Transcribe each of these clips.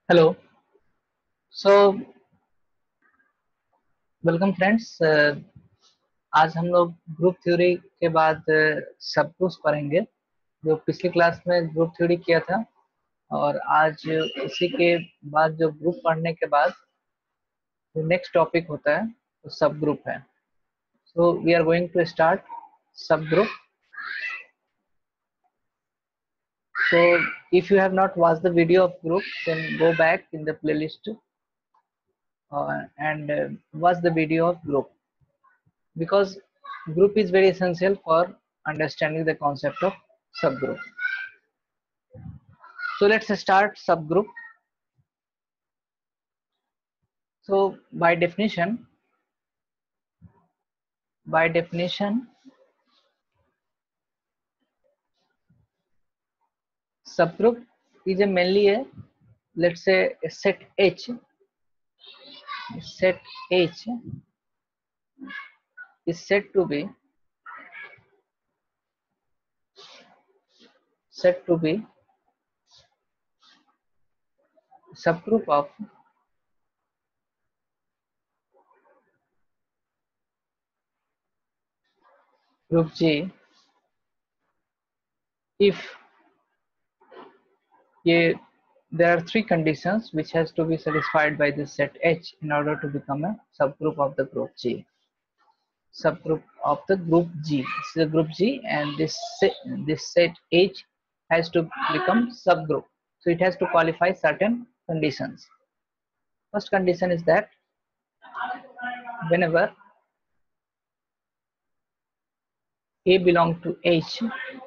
Hello. So welcome friends. आज हम लोग ग्रुप थ्योरी के बाद सब ग्रुप्स पढ़ेंगे। जो पिछली क्लास में ग्रुप थ्योरी किया था और आज उसी के बाद जो ग्रुप पढ़ने के बाद जो नेक्स्ट टॉपिक होता है वो सब ग्रुप है। So we are going to start subgroup. So if you have not watched the video of group, then go back in the playlist and watch the video of group, because group is very essential for understanding the concept of subgroup. So let's start subgroup. So by definition subgroup is a mainly a, let's say, a set H is said to be subgroup of group G if there are three conditions which has to be satisfied by this set H in order to become a subgroup of the group G. Subgroup of the group G. This is a group G, and this set H has to become subgroup. So it has to qualify certain conditions. First condition is that whenever A belong to H,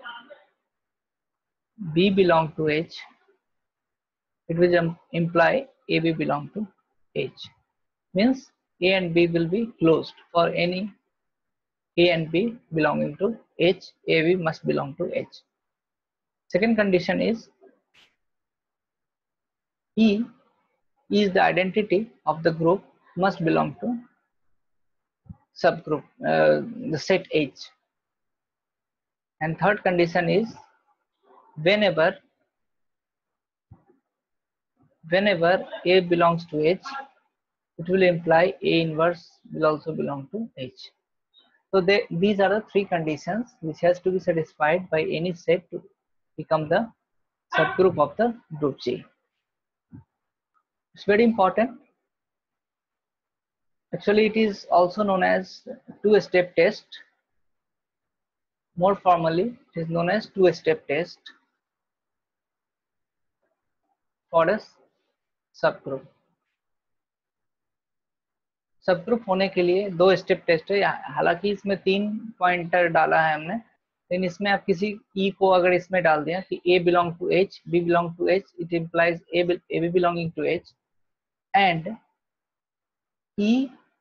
B belong to H, it will imply AB belong to H. Means A and B will be closed. For any A and B belonging to H, AB must belong to H. Second condition is E is the identity of the group must belong to subgroup, the set H. And third condition is whenever A belongs to H, it will imply A inverse will also belong to H. So these are the three conditions which has to be satisfied by any set to become the subgroup of the group G. It's very important. Actually, it is also known as two-step test. More formally, it is known as two-step test for a subgroup. Subgroup होने के लिए दो step test है, हालांकि इसमें 3 pointer डाला है हमने, लेकिन इसमें आप किसी ई को अगर इसमें डाल दिया कि A belong to H, B belong to H, it implies AB belonging to H, and E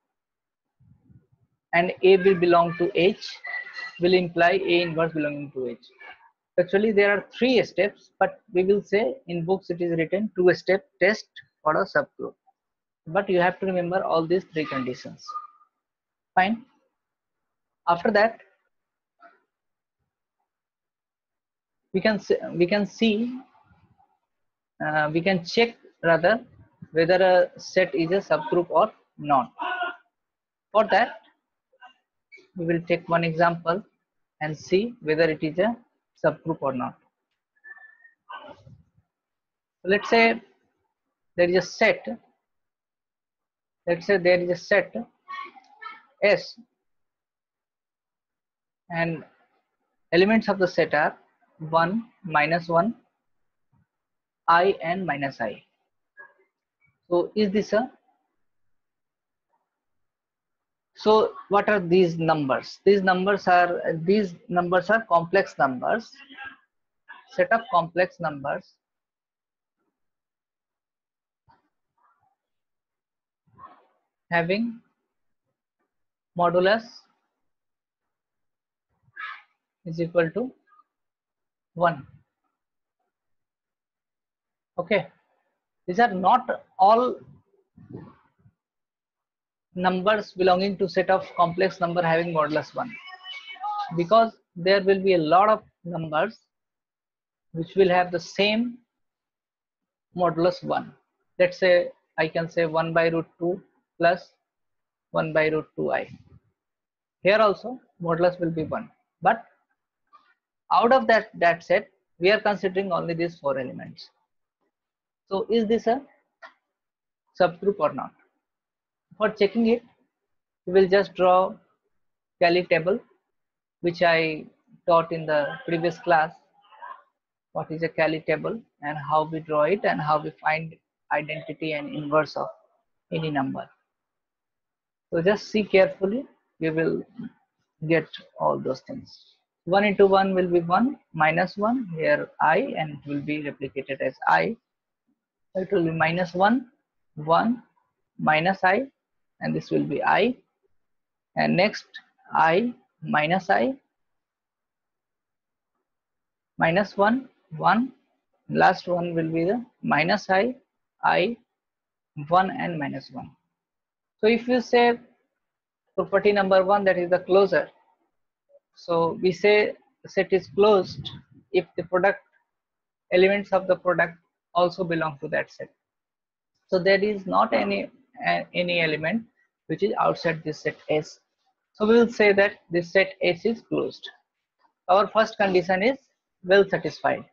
and A will belong to H will imply A inverse belonging to H. Actually, there are 3 steps, but we will say in books it is written 2-step test for a subgroup. But you have to remember all these 3 conditions. Fine. After that, we can check rather whether a set is a subgroup or not. For that, we will take one example and see whether it is a subgroup or not. So let's say there is a set. Let's say there is a set S, and elements of the set are 1, -1, I, and -I. So is this a? So what are these numbers? These numbers are complex numbers. Set of complex numbers having modulus is equal to 1. Okay, these are not all numbers belonging to set of complex number having modulus 1, because there will be a lot of numbers which will have the same modulus 1. let's say I can say 1 by root 2 plus 1 by root 2i. Here also modulus will be 1, but out of that set we are considering only these 4 elements. So is this a subgroup or not? For checking it, we will just draw Kelly table, which I taught in the previous class. What is a Kelly table and how we draw it and how we find identity and inverse of any number. So just see carefully, we will get all those things. 1 into 1 will be 1 minus 1, here I, and it will be replicated as I. It will be minus 1, 1 minus I, and this will be I. And next I minus I, minus 1, 1. Last one will be the minus I, 1 and minus 1. So if you say property number 1, that is the closure. So we say set is closed if the product elements of the product also belong to that set. So there is not any element which is outside this set S. So we will say that this set S is closed. Our first condition is well satisfied.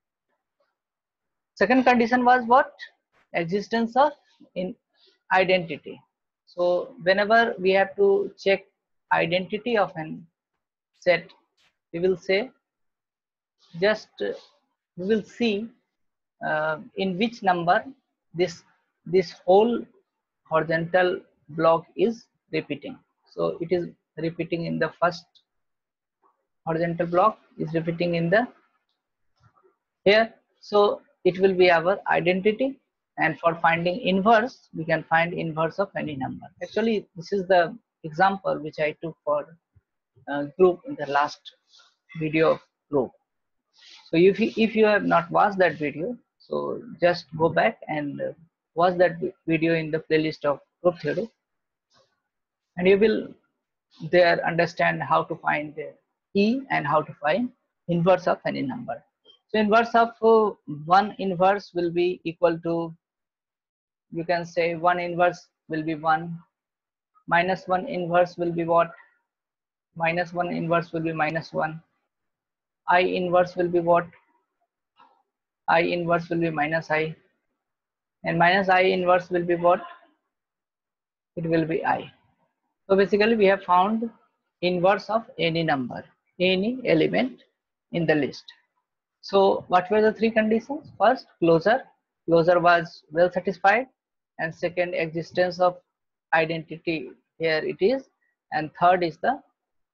Second condition was what? Existence of in identity. So whenever we have to check identity of an set, we will say just we will see in which number this whole horizontal block is repeating. So it is repeating in the first horizontal block, is repeating in the here. So it will be our identity, and for finding inverse we can find inverse of any number. Actually this is the example which I took for group in the last video of group. So if you have not watched that video, so just go back and watch that video in the playlist of group theory, and you will there understand how to find E and how to find inverse of any number. So inverse of 1 inverse will be equal to, you can say 1 inverse will be 1, minus 1 inverse will be what? Minus 1 inverse will be minus 1. I inverse will be what? I inverse will be minus I, and minus I inverse will be what? It will be I. So basically we have found inverse of any number, any element in the list. So what were the 3 conditions? First, closure. Closure was well satisfied, and second, existence of identity, here it is, and third is the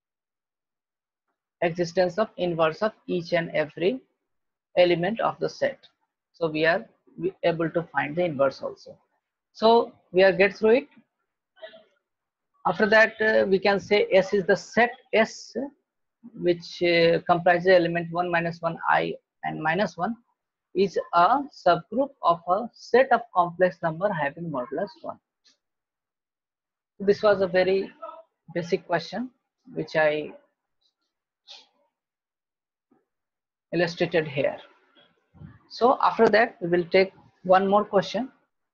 existence of inverse of each and every element of the set. So we are able to find the inverse also. So we are get through it. After that we can say S is the set S which comprises element 1 minus 1 I and minus 1 is a subgroup of a set of complex number having modulus 1. This was a very basic question which I illustrated here. So after that we will take one more question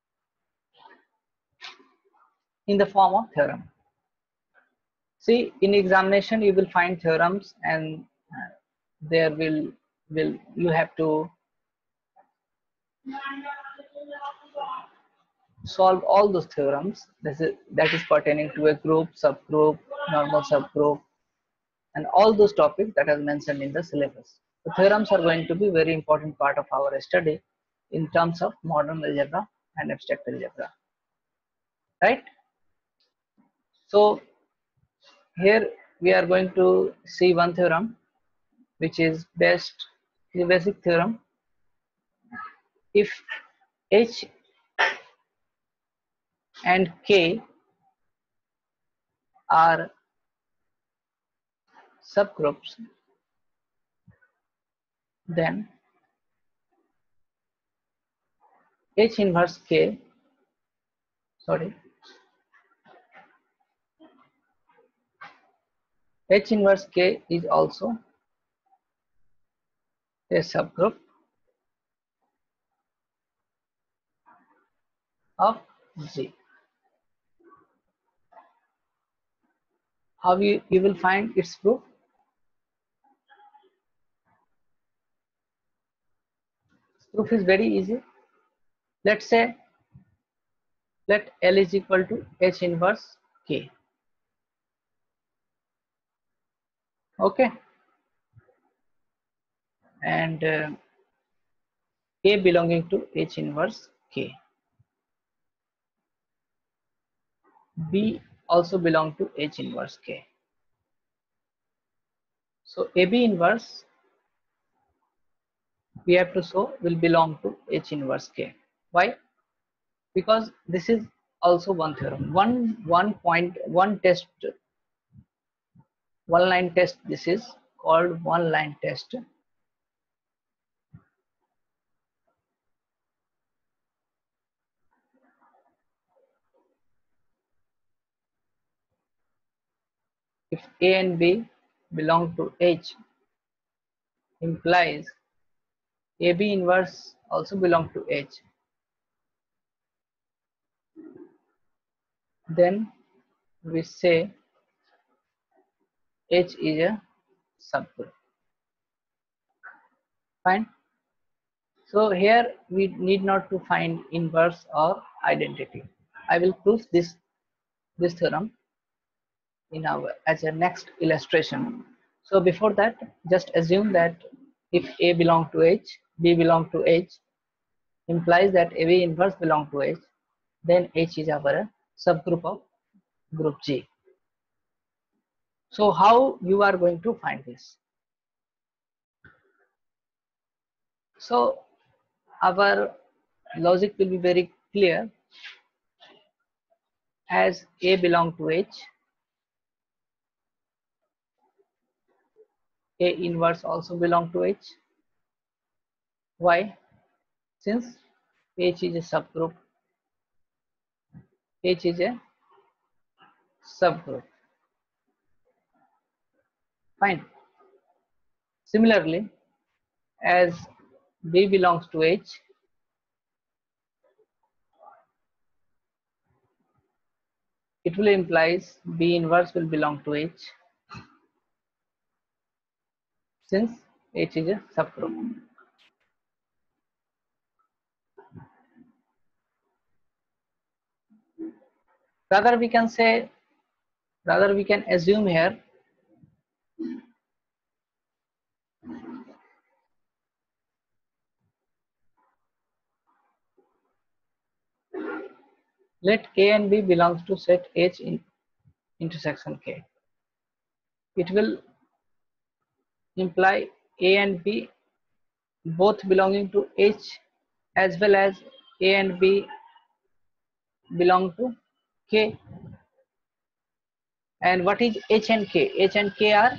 in the form of theorem. See, in examination you will find theorems, and there will you have to solve all those theorems that is pertaining to a group, subgroup, normal subgroup, and all those topics that are mentioned in the syllabus. The theorems are going to be very important part of our study in terms of modern algebra and abstract algebra, right? So here we are going to see one theorem which is the basic theorem. If H and K are subgroups, then H inverse K, sorry, H inverse K is also a subgroup of G. How you will find its proof? Proof is very easy. Let's say let L is equal to H inverse K. Okay, and A belonging to H inverse K. B also belong to H inverse K. So AB inverse we have to show will belong to H inverse K. Why? Because this is also one theorem. One test, one line test. This is called one line test. If A and B belong to H, implies AB inverse also belong to H. Then we say H is a subgroup. Fine. So here we need not to find inverse or identity. I will prove this theorem in our as a next illustration. So before that, just assume that if A belong to H, B belong to H, implies that AB inverse belong to H, then H is our subgroup of group G. So how you are going to find this? So our logic will be very clear. As A belong to H, A inverse also belong to H. Why? Since H is a subgroup, H is a subgroup. Fine. Similarly, as B belongs to H, it will implies B inverse will belong to H, since H is a subgroup. Rather we can say, rather we can assume here let A and B belongs to set H in intersection K. It will imply A and B both belonging to H, as well as A and B belong to K. And what is H and K? H and K are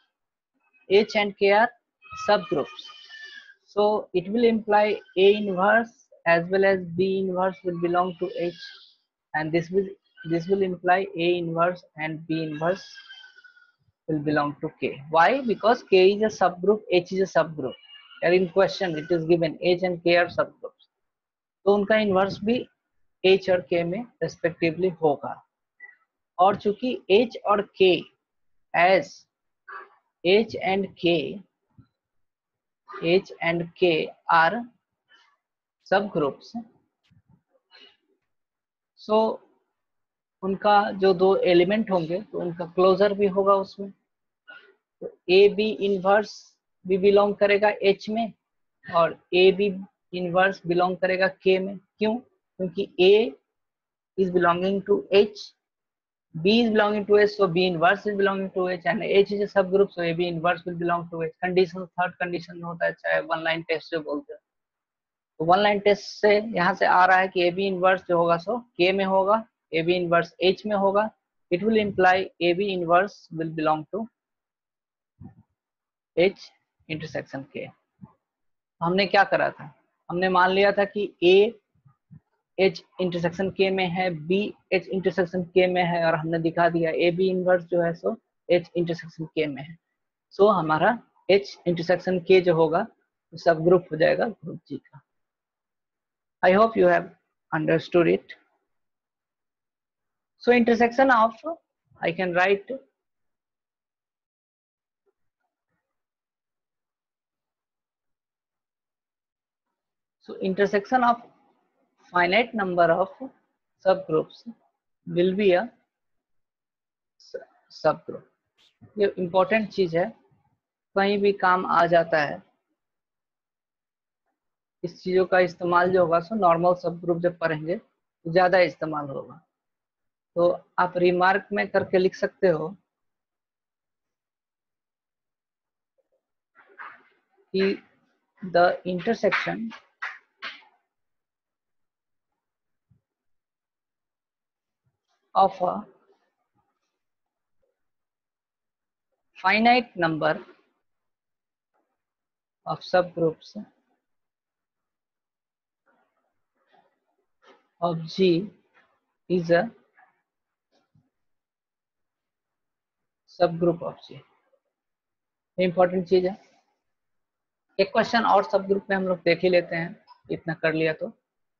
subgroups. So it will imply A inverse as well as B inverse will belong to H, and this will imply A inverse and B inverse will belong to K. Why? Because K is a subgroup, H is a subgroup. Here in question it is given H and K are subgroups. तो उनका inverse भी H और K में respectively होगा. और चूंकि H और K as H and K are subgroups, so उनका जो दो एलिमेंट होंगे तो उनका क्लोजर भी होगा उसमें. तो ए बी इनवर्स भी बिलोंग करेगा H में और ए बी इनवर्स बिलोंग करेगा K में. क्यों? क्योंकि A is belonging to H, B is belonging to H, so B inverse is belonging to H, and H is a subgroup, so AB inverse will belong to H. Condition third condition में होता है, चाहे one line test जो बोलते हैं. तो one line test से यहाँ से आ रहा है कि AB इनवर्स जो होगा सो K में होगा, AB इनवर्स H में होगा. It will imply AB inverse will belong to H intersection K. हमने क्या करा था? हमने मान लिया था कि A H इंटरसेक्शन K में है, B H इंटरसेक्शन K में है, और हमने दिखा दिया AB इनवर्स जो है सो H इंटरसेक्शन K में है. सो हमारा H इंटरसेक्शन K जो होगा सब ग्रुप हो जाएगा ग्रुप G का. I hope you have understood it. So intersection of, I can write so intersection of finite number of subgroups will be a subgroup. ये important चीज है, कहीं भी काम आ जाता है। इस चीजों का इस्तेमाल जो होगा सो नॉर्मल सब ग्रुप जब पढ़ेंगे तो ज्यादा इस्तेमाल होगा। तो आप रिमार्क में करके लिख सकते हो कि the intersection of a finite number of subgroups of G is a subgroup of ji. Important चीज है। एक क्वेश्चन और सब ग्रुप में हम लोग देख ही लेते हैं, इतना कर लिया तो।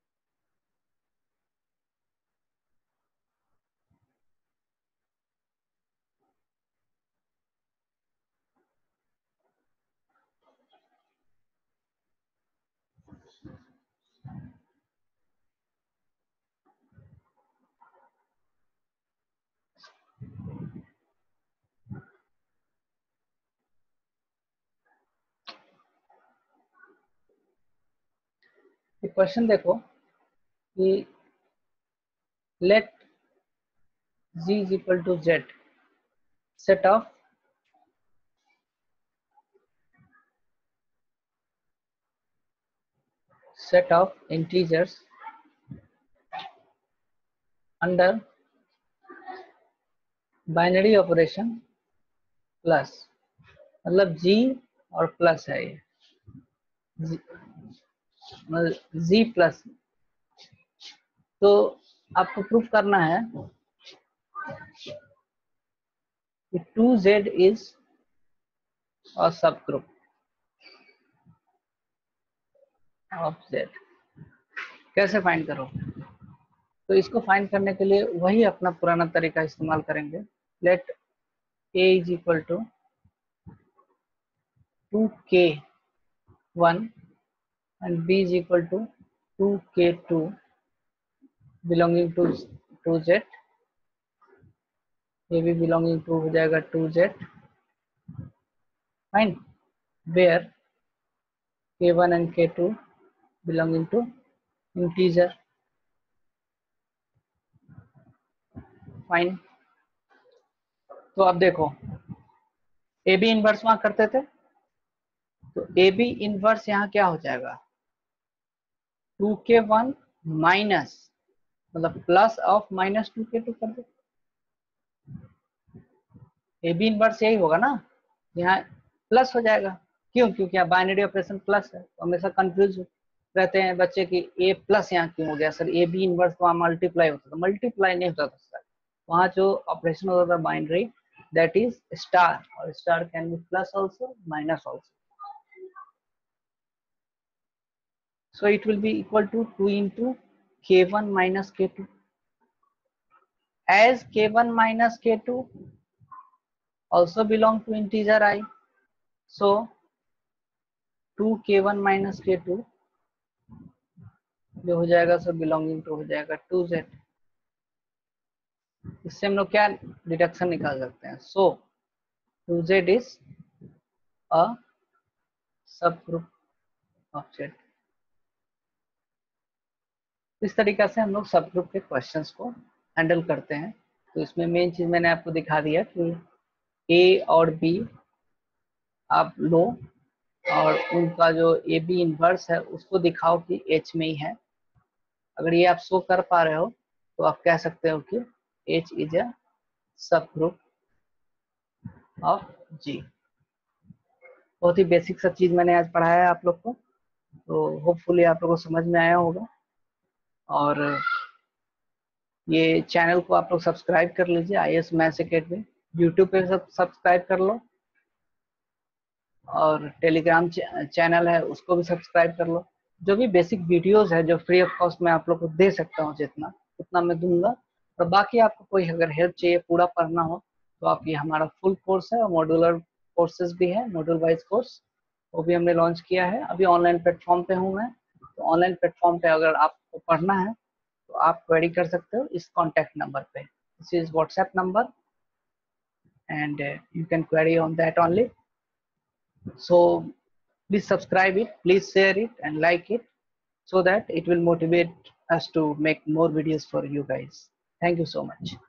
एक क्वेश्चन देखो कि let G is equal to Z set of integers under binary operation plus, मतलब जी और प्लस है ये, जी प्लस। तो आपको प्रूफ करना है कि 2z is a subgroup of z। कैसे फाइंड करो? तो इसको फाइंड करने के लिए वही अपना पुराना तरीका इस्तेमाल करेंगे। Let a is equal to 2k1 and b is equal to 2k2 belonging to z, ये भी belonging to हो जाएगा 2z, fine. where k1 and k2 belonging to integer, fine. तो अब देखो ए बी इनवर्स वहां करते थे, तो ए बी इनवर्स यहाँ क्या हो जाएगा 2k1 माइनस, मतलब प्लस ऑफ माइनस 2k2 कर दो। ए बी इनवर्स यही होगा ना, यहाँ प्लस हो जाएगा। क्यों? क्योंकि यहाँ बाइनरी ऑपरेशन प्लस है, तो हमेशा कंफ्यूज रहते हैं बच्चे कि ए प्लस यहाँ क्यों हो गया सर, ए बी इनवर्स तो वहाँ मल्टीप्लाई होता था। मल्टीप्लाई नहीं होता था सर, वहाँ जो ऑपरेशन होता था बाइनरी, दैट इज स्टार, और star can be plus also minus also. So it will be equal to 2 into k1 minus k2, as k1 minus k2 also belong to integer I, so 2k1 minus k2 जो हो जाएगा सो belonging to हो जाएगा 2z। इससे हम लोग क्या deduction निकाल सकते हैं? सो 2z is a subgroup of z। इस तरीका से हम लोग सब ग्रुप के क्वेश्चंस को हैंडल करते हैं। तो इसमें मेन चीज मैंने आपको दिखा दिया कि ए और बी आप लो, और उनका जो ए बी इनवर्स है उसको दिखाओ कि एच में ही है। अगर ये आप शो कर पा रहे हो तो आप कह सकते हो कि H is a subgroup of जी। बहुत ही बेसिक सा चीज मैंने आज पढ़ाया है आप लोग को, तो होपफुली आप लोग को समझ में आया होगा। और ये चैनल को आप लोग सब्सक्राइब कर लीजिए, IAS मैथ्स एकेडमी। यूट्यूब पे सब्सक्राइब कर लो, और टेलीग्राम चैनल है उसको भी सब्सक्राइब कर लो। जो भी बेसिक वीडियोस है जो फ्री ऑफ कॉस्ट मैं आप लोग को दे सकता हूँ, जितना उतना मैं दूंगा। और बाकी आपको कोई अगर हेल्प चाहिए, पूरा पढ़ना हो, तो आप, ये हमारा फुल कोर्स है और मॉड्यूलर कोर्सेज भी है, मॉड्यूल वाइज कोर्स, वो भी हमने लॉन्च किया है। अभी ऑनलाइन प्लेटफॉर्म पे हूँ मैं, तो ऑनलाइन प्लेटफॉर्म पे अगर आपको पढ़ना है तो आप क्वेरी कर सकते हो इस कॉन्टैक्ट नंबर पे। This is WhatsApp number and you can query on that only. So please subscribe it, please share it and like it, so that it will motivate us to make more videos for you guys. Thank you so much.